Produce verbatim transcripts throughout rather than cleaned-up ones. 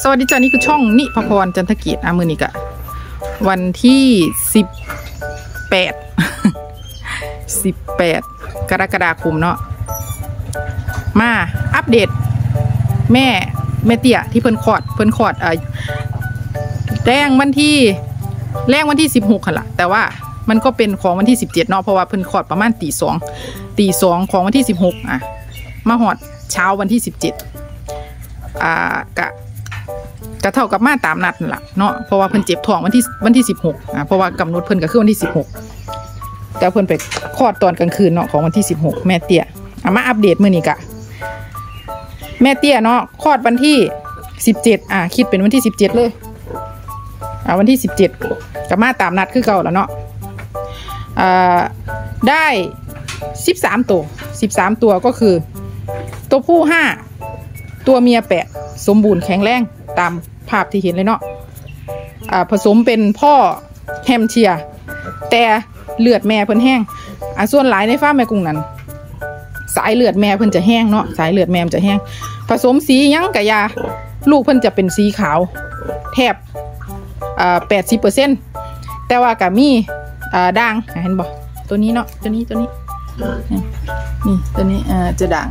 สวัสดีจ้านี่คือช่องนิพพรจันทเกียรติอามือนิกะวันที่สิบแปดสิบแปดกรกฎาคมเนาะมาอัปเดตแม่แม่เตี้ยที่เพิ่นคลอดเพิ่นคลอดอ่าแรงวันที่แรงวันที่สิบหกค่ะล่ะแต่ว่ามันก็เป็นของวันที่สิบเจ็ดเนาะเพราะว่าเพิ่นคลอดประมาณตีสองตีสองของวันที่สิบหกอ่ะมาหอดเช้าวันที่สิบเจ็ดอ่ากะกะเท่ากับมาตามนัดนั่นแหละเนาะเพราะว่าเพิ่นเจ็บท้องวันที่วันที่สิบหกอ่ะเพราะว่ากำหนดเพิ่นก็คือวันที่สิบหกแต่เพิ่นไปคลอดตอนกลางคืนเนาะของวันที่สิบหกแม่เตี้ยอ่ะมาอัปเดตมื้อนี้กะแม่เตี้ยเนาะคลอดวันที่สิบเจ็ดอ่ะคิดเป็นวันที่สิบเจ็ดเลยอ่ะวันที่สิบเจ็ดก็มาตามนัดคือเก่าแล้วเนาะอ่าได้สิบสามตัวสิบสามตัวก็คือตัวผู้ห้าตัวเมียแปดสมบูรณ์แข็งแรงตามภาพที่เห็นเลยเนาะอ่าผสมเป็นพ่อแฮมเชียร์แต่เลือดแม่เพิ่นแห้งอ่าส่วนหลายในฟาร์มแม่กุ้งนั้นสายเลือดแม่เพิ่นจะแห้งเนาะสายเลือดแม่มันจะแห้งผสมสียังกะยาลูกเพิ่นจะเป็นสีขาวแทบอ่าแปดสิบเปอร์เซ็นต์แต่ว่ากะมีอ่าด่างเห็นบ่ตัวนี้เนาะตัวนี้ตัวนี้นี่ตัวนี้อ่าจะด่าง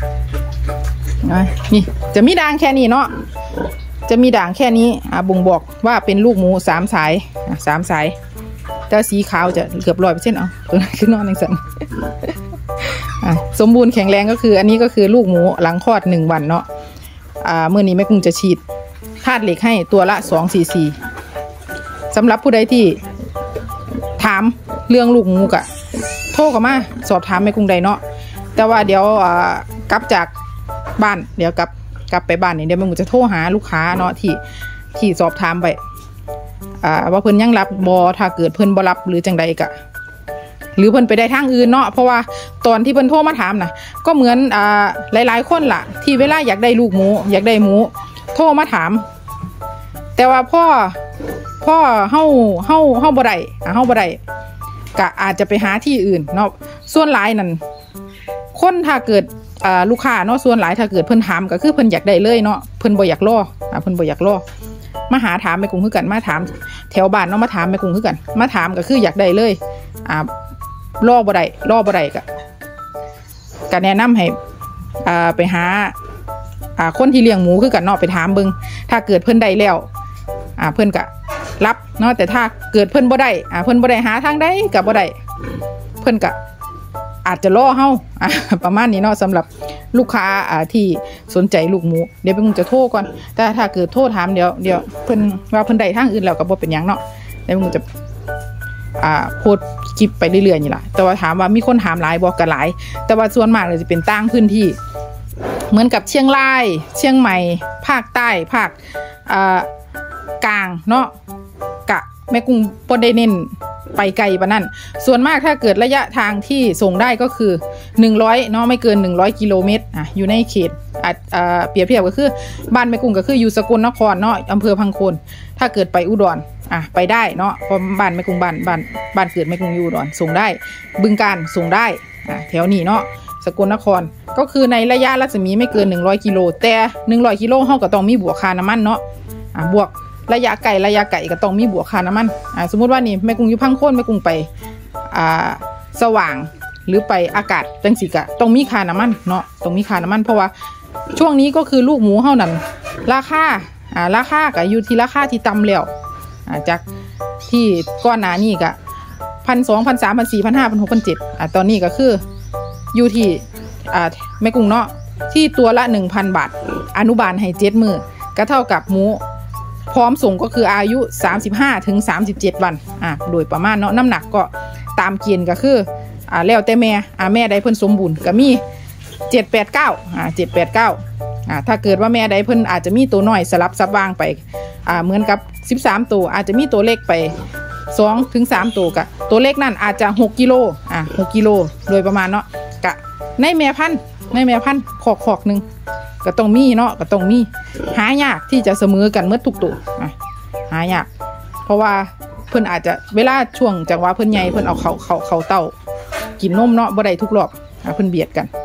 นี่จะมีด่างแค่นี้เนาะจะมีด่างแค่นี้อ่าบ่งบอกว่าเป็นลูกหมูสามสายอ่ะสามสายแต่สีขาวจะเกือบร้อยเปอร์เซ็นต์เอาตัวนั้นคือนอนในสันอ่ะสมบูรณ์แข็งแรงก็คืออันนี้ก็คือลูกหมูหลังคลอดหนึ่งวันเนาะอ่าเมื่อนี้แม่กุ้งจะฉีดธาตุเหล็กให้ตัวละสองซีซีสำหรับผู้ใดที่ถามเรื่องลูกหมูกะโทรเข้ามาสอบถามแม่กุ้งได้เนาะแต่ว่าเดี๋ยวอ่ากลับจากบ้านเดี๋ยวกลับกลับไปบ้านนี่เดี๋ยวแม่กุ้งจะโทรหาลูกค้าเนาะที่ที่สอบถามไปอ่าว่าเพิ่นยังรับบอถ้าเกิดเพิ่นบ่รับหรือจังใดกะหรือเพิ่นไปได้ทางอื่นเนาะเพราะว่าตอนที่เพิ่นโทรมาถามนะก็เหมือนอ่าหลายๆคนล่ะที่เวลาอยากได้ลูกหมูอยากได้หมูโทรมาถามแต่ว่าพ่อพ่อเฮาเฮาเฮาบ่ได้อ่าเฮาบ่ได้ก็อาจจะไปหาที่อื่นเนาะส่วนหลายนั่นคนถ้าเกิดอ่าลูกค้าเนาะส่วนหลายถ้าเกิดเพิ่นถามก็คือเพิ่นอยากได้เลยเนาะเพิ่นบ่อยากรออ่าเพิ่นบ่อยากรอมาหาถามแม่กุ้งคือกันมาถามแถวบ้านเนาะมาถามแม่กุ้งคือกันมาถามก็คืออยากได้เลยอ่ารอบ่ได้รอบ่ได้ก็ก็แนะนำให้อ่าไปหาอ่าคนที่เลี้ยงหมูคือกันเนาะไปถามเบิ่งถ้าเกิดเพิ่นได้แล้วอ่าเพิ่นก็รับเนาะแต่ถ้าเกิดเพิ่นบ่ได้อ่าเพิ่นบ่ได้หาทางใดก็บ่ได้เพิ่นก็อาจจะรอเฮาอ่าประมาณนี้เนาะสำหรับลูกค้าอ่าที่สนใจลูกหมูเดี๋ยวเพิ่นจะโทรก่อนแต่ถ้าเกิดโทรถามเดี๋ยวเดี๋ยวเพิ่นว่าเพิ่นได้ทางอื่นแล้วก็บ่เป็นหยังเนาะเดี๋ยวเพิ่นจะอ่าโพสต์คลิปไปเรื่อยๆนี่ล่ะแต่ว่าถามว่ามีคนถามหลายบ่ก็หลายแต่ว่าส่วนมากเลยจะเป็นต่างพื้นที่เหมือนกับเชียงรายเชียงใหม่ภาคใต้ภาคอ่ากลางเนาะกะแม่กุ้งบ่ได้เน้นไปไกลปานนั้นส่วนมากถ้าเกิดระยะทางที่ส่งได้ก็คือหนึ่งร้อยเนาะไม่เกินหนึ่งร้อยกิโลเมตรอ่ะอยู่ในเขตอ่ะอ่าเปรียบเทียบก็คือบ้านแม่กุ้งก็คืออยู่สกลนครเนาะอำเภอพังโคนถ้าเกิดไปอุดรอ่ะไปได้เนาะเพราะบ้านแม่กุ้งบ้านบ้านบ้านเกิดแม่กุ้งอยู่อุดรส่งได้บึงกาฬส่งได้อ่ะแถวนี้เนาะสกลนครก็คือในระยะรัศมีไม่เกินหนึ่งร้อยกิโลแต่หนึ่งร้อยกิโลเฮาก็ต้องมีบวกค่าน้ำมันเนาะอ่ะบวกระยะไกลระยะไกลก็ต้องมีบวกค่าน้ำมันอ่าสมมติว่านี่แม่กุ้งอยู่พังโคนแม่กุ้งไปอ่าสว่างหรือไปอากาศจังสิกะต้องมีค่าน้ำมันเนาะต้องมีค่าน้ำมันเพราะว่าช่วงนี้ก็คือลูกหมูเท่านั้นราคาอ่าราคาก็อยู่ที่ราคาที่ต่ำแล้วอ่าจากที่ก้อนหนานี่ก็พันสองพันสามพันสี่พันห้าพันหกพันเจ็ดอ่าตอนนี้ก็คืออยู่ที่อ่าแม่กุ้งเนาะที่ตัวละหนึ่งพันบาทอนุบาลให้เจ็ดมือก็เท่ากับหมูพร้อมส่งก็คืออายุสามสิบห้าถึงสามสิบเจ็ดวันอ่ะโดยประมาณเนาะน้ำหนักก็ตามเกณฑ์ก็คืออ่าแล้วแต่แม่อ่าแม่ใดเพิ่นสมบูรณ์ก็มีเจ็ด แปด เก้าอ่าเจ็ด แปด เก้าอ่าถ้าเกิดว่าแม่ใดเพิ่นอาจจะมีตัวน้อยสลับซับวางไปอ่าเหมือนกับสิบสามตัวอาจจะมีตัวเล็กไปสองถึงสามตัวกะตัวเล็กนั่นอาจจะหกกิโลอ่าหกกิโลโดยประมาณเนาะกะในแม่พันธุ์ในแม่พันธุ์ขอกขอกนึงก็ต้องมีเนาะก็ต้องมีหายากที่จะเสมอกันเมื่อทุกตัวอ่ะหายากเพราะว่าเพิ่นอาจจะเวลาช่วงจังหวะเพิ่นใหญ่เพิ่นเอาเขาเขาเขาเต้ากินนมเนาะบ่ได้ทุกรอบอ่ะเพิ่นเบียดกันก็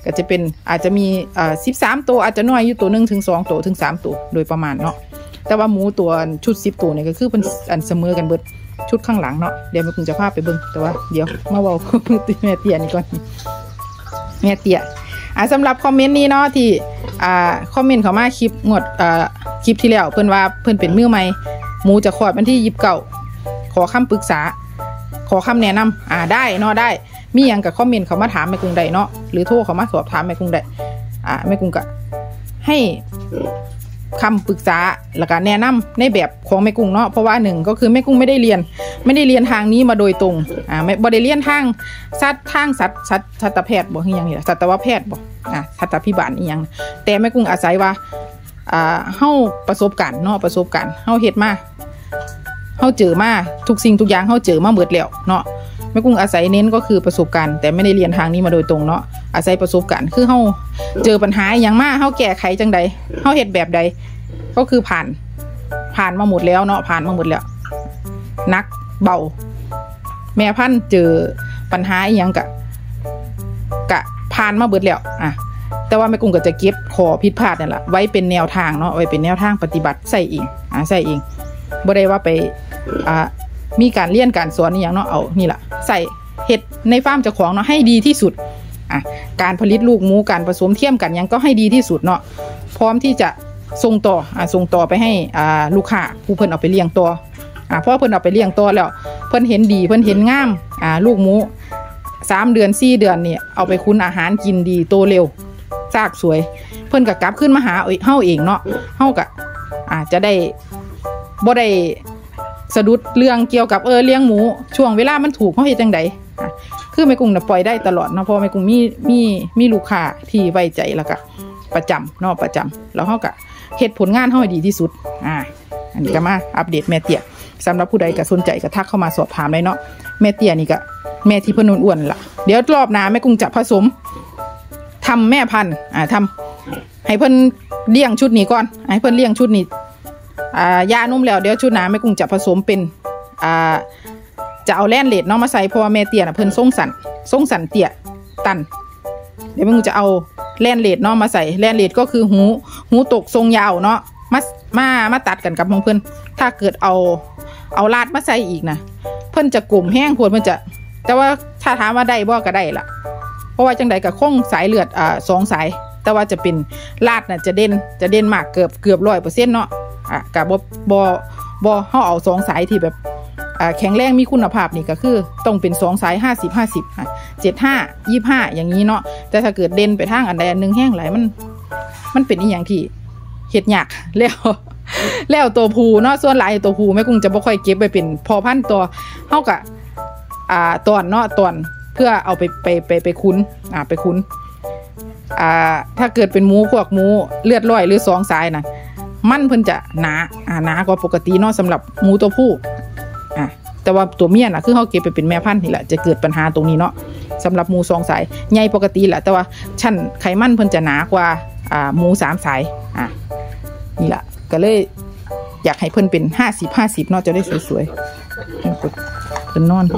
ก็จะเป็นอาจจะมีอ่าสิบสามตัวอาจจะน้อยอยู่ตัวหนึ่งถึงสองตัวถึงสามตัวโดยประมาณเนาะแต่ว่าหมูตัวชุดสิบตัวเนี่ยก็คือเป็นอันเสมอกันเบิดชุดข้างหลังเนาะเดี๋ยวแม่กุ้งจะพาไปเบิ่งแต่ว่าเดี๋ยวมาเว้าแม่เตี้ยนี่ก่อนแม่เตี้ยอ่าสำหรับคอมเมนต์นี้เนาะที่อ่าคอมเมนต์เข้ามาคลิปงวดอ่าคลิปที่แล้วเพิ่นว่าเพิ่นเป็นมือใหม่หมูจะคลอดวันที่ยี่สิบเก้าขอคำปรึกษาขอคำแนะนำอ่าได้เนาะได้มีอย่างกับคอมเมนต์เขามาถามแม่กุ้งได้เนาะหรือโทรเขามาสอบถามแม่กุ้งได้อ่าแม่กุ้งก็ให้คำปรึกษาแล้วก็แนะนำในแบบของแม่กุ้งเนาะเพราะว่าหนึ่งก็คือแม่กุ้งไม่ได้เรียนไม่ได้เรียนทางนี้มาโดยตรงอ่าไม่บ่ได้เรียนทางสัตว์ทางสัตว์สัตว์สัตวแพทย์บ่อย่างนี้ล่ะสัตวแพทย์บ่อ่าสัตวพิบาลอีหยังแต่แม่กุ้งอาศัยว่าอ่าเฮาประสบการณ์เนาะประสบการณ์เฮาเฮ็ดมาเฮาเจอมาทุกสิ่งทุกอย่างเฮาเจอมาหมดแล้วเนาะแม่กุ้งอาศัยเน้นก็คือประสบการณ์แต่ไม่ได้เรียนทางนี้มาโดยตรงเนาะอาศัยประสบการณ์คือเฮาเจอปัญหาอย่างมากเฮาแก้ไขจังใดเฮาเฮ็ดแบบใดก็คือผ่านผ่านมาหมดแล้วเนาะผ่านมาหมดแล้วนักเบาแม่พันธุ์เจอปัญหาอย่างกะกะผ่านมาเบิดแล้วอ่ะแต่ว่าแม่กุ้งก็จะเก็บขอผิดพลาดนั่นแหละไว้เป็นแนวทางเนาะไว้เป็นแนวทางปฏิบัติใส่เองอ่ะใส่เองบ่ได้ว่าไปอ่ามีการเรียนการสอนนี่อย่างเนาะเอานี่แหละใส่เห็ดในฟาร์มเจ้าของเนาะให้ดีที่สุดอ่ะการผลิตลูกหมูการผสมเทียมกันยังก็ให้ดีที่สุดเนาะพร้อมที่จะส่งต่ออ่ะส่งต่อไปให้อ่าลูกค้าผู้เพิ่นเอาไปเลี้ยงต่ออ่ะเพราะเพิ่นเอาไปเลี้ยงต่อแล้วเพิ่นเห็นดีเพิ่นเห็นงามอ่าลูกหมูสามเดือนสี่เดือนนี่เอาไปคุ้นอาหารกินดีโตเร็วซากสวยเพิ่นก็กลับขึ้นมาหาเฮาเองเนาะเฮาก็อาจจะได้บ่ได้สะดุดเรื่องเกี่ยวกับเออเลี้ยงหมูช่วงเวลามันถูกเฮาเฮ็ดจังไดอ่ะคือแม่กุ้งน่ะปล่อยได้ตลอดเนาะเพราะแม่กุ้งมีมีมีลูกค้าที่ไว้ใจแล้วก็ประจำเนาะประจำแล้วเฮาก็เฮ็ดผลงานเฮาให้ดีที่สุดอ่าอันนี้ก็มาอัปเดตแม่เตี้ยสำหรับผู้ใดก็สนใจก็ทักเข้ามาสอบถามได้เนาะแม่เตี้ยนี่ก็แม่ที่เพิ่นอ้วนๆล่ะเดี๋ยวรอบหน้าแม่กุ้งจะผสมทำแม่พันธุ์อ่าทำให้เพิ่นเลี้ยงชุดนี้ก่อนให้เพิ่นเลี้ยงชุดนี้อ่ายานุ่มแล้วเดี๋ยวชุดหน้าแม่กุ้งจะผสมเป็นอ่าจะเอาแล่นเลดเนาะมาใส่เพราะว่าแม่เตี้ยน่ะเพิ่นทรงสันทรงสันเตี้ยตันเดี๋ยวแม่กุ้งจะเอาแล่นเลดเนาะมาใส่แล่นเลดก็คือหูหูตกทรงยาวเนาะมามามาตัดกันกับของเพิ่นถ้าเกิดเอาเอาลาดมาใส่อีกนะเพิ่นจะกลุ่มแห้งพวดเพิ่นจะแต่ว่าถ้าถามว่าได้บ่ก็ได้ล่ะเพราะว่าจังใดกับคงสายเลือดอ่าสองสายแต่ว่าจะเป็นลาดน่ะจะเด่นจะเด่นมากเกือบเกือบร้อยเปอร์เซ็นต์เนาะอ่ะกับบ่บ่บ่เขาเอาสองสายที่แบบอ่าแข็งแรงมีคุณภาพนี่ก็คือต้องเป็นสองสายห้าสิบห้าสิบอ่ะเจ็ดห้ายี่ห้าอย่างนี้เนาะแต่ถ้าเกิดเด่นไปทางอันใดอันหนึ่งแห้งไหลมันมันเป็นอีหยังที่เฮ็ดยากแล้วแล้วตัวผูเนาะส่วนหลายตัวผูแม่กุ้งจะบ่ค่อยเก็บไปเป็นพอพันธุ์ตัวเฮาก็อ่าตอนเนาะตอนเพื่อเอาไปไปไปไปคุ้นอ่าไปคุ้นอ่าถ้าเกิดเป็นหมูพวกหมูเลือดร้อยหรือสองสายนะมันเพิ่นจะหนาอ่าหนากว่าปกติเนาะสำหรับหมูตัวผู้อ่าแต่ว่าตัวเมียน่ะคือเขาเก็บไปเป็นแม่พันธุ์นี่แหละจะเกิดปัญหาตรงนี้เนาะสำหรับหมูสองสายใหญ่ปกติแหละแต่ว่าชั้นไขมันเพิ่นจะหนากว่าอ่าหมูสามสายอ่านี่แหละก็เลยอยากให้เพิ่นเป็นห้าสิบห้าสิบเนาะจะได้สวยๆเพิ่นนอน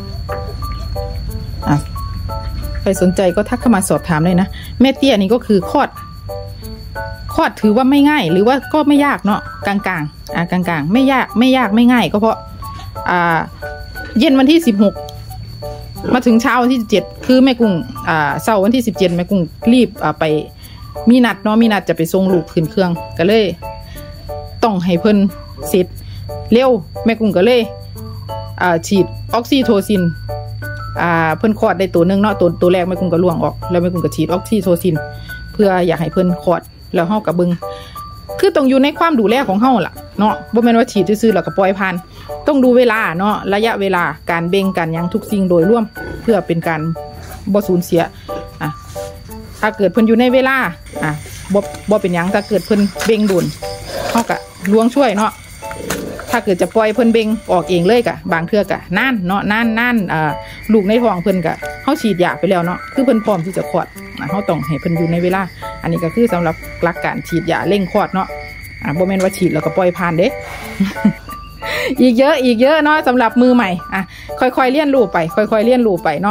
อ่ะใครสนใจก็ทักเข้ามาสอบถามเลยนะแม่เตี้ยนี่ก็คือคลอดคลอดถือว่าไม่ง่ายหรือว่าก็ไม่ยากเนาะกลางๆอ่ะกลางๆไม่ยากไม่ยากไม่ง่ายก็เพราะอ่าเย็นวันที่สิบหกมาถึงเช้าวันที่สิบเจ็ดคือแม่กุ้งอ่าเช้าวันที่สิบเจ็ดแม่กุ้งรีบอ่าไปมีนัดเนาะมีนัดจะไปส่งลูกขึ้นเครื่องก็เลยต้องให้เพิ่นเสร็จเร็วแม่กุ้งก็เลยอ่าฉีดออกซิโทซินอ่าเพิ่นคลอดได้ตัวนึงเนาะตัวตัวแรกแม่กุ้งก็ล่วงออกแล้วแม่กุ้งก็ฉีดออกซิโทซินเพื่ออยากให้เพิ่นคลอดแล้วเฮาก็เบิ่งคือต้องอยู่ในความดูแลของเฮาล่ะเนาะบ่แม่นว่าฉีดซื่อๆแล้วก็ปล่อยผ่านต้องดูเวลาเนาะระยะเวลาการเบ่งกันยังทุกสิ่งโดยรวมเพื่อเป็นการบ่สูญเสียอ่ะถ้าเกิดเพิ่นอยู่ในเวลาอ่ะบ่บ่เป็นหยังถ้าเกิดเพิ่นเบ่งดุนเฮาก็ลวงช่วยเนาะถ้าเกิดจะปล่อยเพิ่นเบ่งออกเองเลยกะบางเทื่อกะนานเนาะนานนานอ่าลูกในท้องเพิ่นกะเฮาฉีดยาไปแล้วเนาะคือเพิ่นพร้อมที่จะคลอดอ่ะเฮาต้องให้เพิ่นอยู่ในเวลาอันนี้ก็คือสำหรับหลักการฉีดยาเร่งคลอดเนาะอ่ะบ่แม่นว่าฉีดแล้วก็ปล่อยผ่านเด้ อีกเยอะอีกเยอะเนาะสำหรับมือใหม่อ่ะค่อยๆเรียนรู้ไปค่อยๆเรียนรู้ไปเนาะ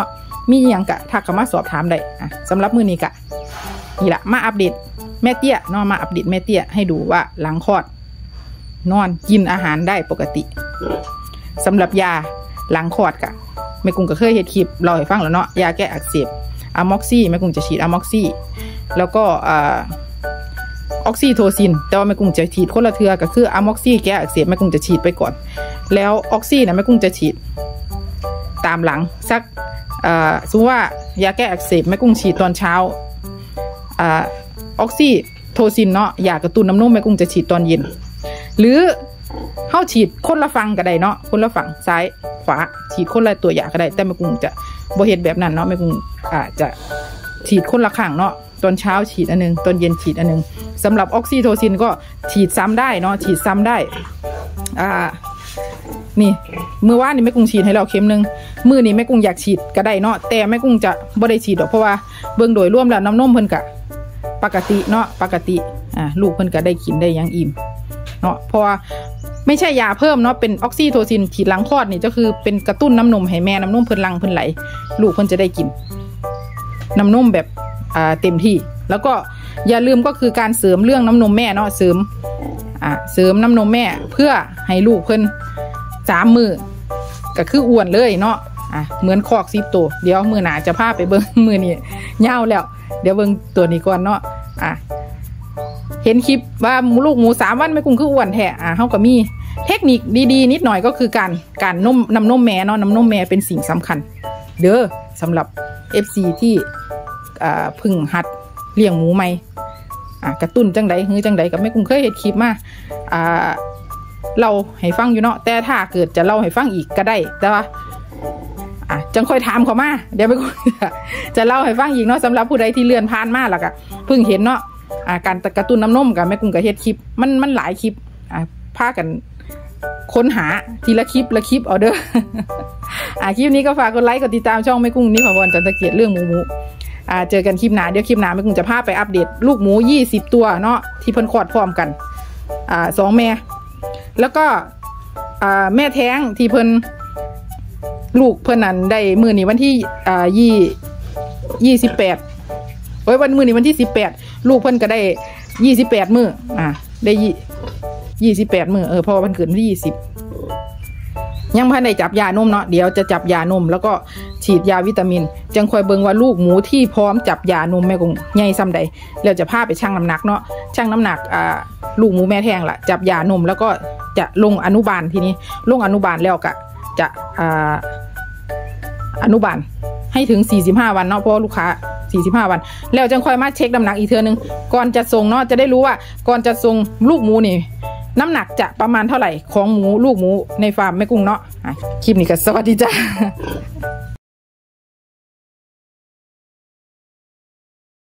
มีอย่างกะทักเข้ามาสอบถามได้อ่ะสำหรับมื้อนี้กะนี่ละมาอัปเดตแม่เตี้ยเนาะมาอัปเดตแม่เตี้ยให้ดูว่าหลังคลอดนอนกินอาหารได้ปกติสำหรับยาหลังคลอดกะแม่กุ้งก็เคยเฮ็ดคลิปเล่าให้ฟังแล้วเนาะยาแก้อักเสบอะม็อกซี่แม่กุ้งจะฉีดอะม็อกซี่แล้วก็อ่าออกซิโทซินแต่ว่าแม่กุ้งจะฉีดคนละเทือก็คืออะม็อกซี่แก้อักเสบแม่กุ้งจะฉีดไปก่อนแล้วออกซินะแม่กุ้งจะฉีดตามหลังสักอ่าสมมติว่ายาแก้อักเสบแม่กุ้งฉีดตอนเช้าอ่าออกซิโทซินเนาะยากระตุ้นน้ำนมแม่กุ้งจะฉีดตอนเย็นหรือเข้าฉีดคนละฝั่งก็ได้เนาะคนละฝั่งซ้ายขวาฉีดคนละตัวยาก็ได้แต่แม่กุ้งจะบ่เฮ็ดแบบนั้นเนาะแม่กุ้งอาจจะฉีดคนละข้างเนาะตอนเช้าฉีดอันนึงตอนเย็นฉีดอันนึงสำหรับออกซิโทซินก็ฉีดซ้ำได้เนาะฉีดซ้ำได้อ่านี่มือว่านนี่แม่กุ้งฉีดให้เราเข็มนึงมือนี่แม่กุ้งอยากฉีดก็ได้เนาะแต่แม่กุ้งจะบ่ได้ฉีดหรอกเพราะว่าเบิ่งโดยรวมแล้วน้ำนมเพิ่นกะปกติเนาะปกติอ่าลูกเพิ่นก็ได้กินได้อย่างอิ่มเนาะเพราะว่าไม่ใช่ยาเพิ่มเนาะเป็นออกซิโทซินฉีดหลังคลอดนี่ก็คือเป็นกระตุ้นน้ำนมให้แม่น้ำนมเพิ่นหลั่งเพิ่นไหลลูกเพิ่นจะได้กินน้ำนมแบบอ่าเต็มที่แล้วก็อย่าลืมก็คือการเสริมเรื่องน้ำนมแม่เนาะเสริมอ่าเสริมน้ำนมแม่เพื่อให้ลูกเพิ่นสามมือก็คืออ้วนเลยเนาะอ่ะเหมือนคอกซิปตัวเดี๋ยวมือหนาจะพาไปเบิ้งมือนี่เน่าแล้วเดี๋ยวเบิ้งตัวนี้ก่อนเนาะอ่ะเห็นคลิปว่าลูกหมูสามวันแม่กุ้งคืออ้วนแท้อ่ะเขาก็มีเทคนิคดีๆนิดหน่อยก็คือการการนมน้ำนมแม่เนาะน้ำนมแม่เป็นสิ่งสำคัญเด้อสำหรับ เอฟ ซี ที่อ่าพึ่งหัดเลี้ยงหมูใหม่อ่ะกระตุ้นจังใดหื้อจังใดกับแม่กุ้งเคยเห็นคลิปมาอ่าเราให้ฟังอยู่เนาะแต่ถ้าเกิดจะเล่าให้ฟังอีกก็ได้แต่ว่าอ่ะจังค่อยถามเขามาเดี๋ยวไปจะเล่าให้ฟังอีกเนาะสำหรับผู้ใดที่เลื่อนผ่านมาแล้วก็เพิ่งเห็นเนาะอ่ะการกระตุ้นน้ำนมกับแม่กุ้งกับเฮ็ดคลิปมันมันหลายคลิปอ่ะพากันค้นหาทีละคลิปละคลิปเอาเด้ออ่ะคลิปนี้ก็ฝากกดไลค์กดติดตามช่องแม่กุ้งนิพพรจันทเกียรติเรื่องหมูหมูอ่าเจอกันคลิปหน้าเดี๋ยวคลิปหน้าแม่กุ้งจะพาไปอัปเดตลูกหมูยี่สิบตัวเนาะที่เพิ่นคลอดพร้อมกันอ่าสองแม่แล้วก็แม่แท้งที่เพิ่นลูกเพิ่นนั้นได้มือนี้วันที่อ่ายี่ยี่สิบแปดโอ้ยวันมือนี้วันที่สิบแปดลูกเพิ่นก็ได้ยี่สิบแปดมืออ่าได้ยี่ยี่สิบแปดมือเออพอวันเกิดที่ยี่สิบยังพันได้จับยานมเนาะเดี๋ยวจะจับยานมแล้วก็ฉีดยาวิตามินจังคอยเบิ่งว่าลูกหมูที่พร้อมจับยานมแม่กุ้งใหญ่ซ้ำใดแล้วจะพาไปชั่งน้ำหนักเนาะชั่งน้ำหนักอ่าลูกหมูแม่แท้งล่ะจับยานมแล้วก็จะลงอนุบาลทีนี้ลงอนุบาลแล้วก็จะอ่าอนุบาลให้ถึงสี่สิบห้าวันเนาะเพราะลูกค้าสี่สิบห้าวันแล้วจังค่อยมาเช็คน้ำหนักอีกเทื่อนึงก่อนจะส่งเนาะจะได้รู้ว่าก่อนจะส่งลูกหมูนี่น้ำหนักจะประมาณเท่าไหร่ของหมูลูกหมูในฟาร์มแม่กุ้งเนาะคลิปนี้ก็สวัสดีจ้า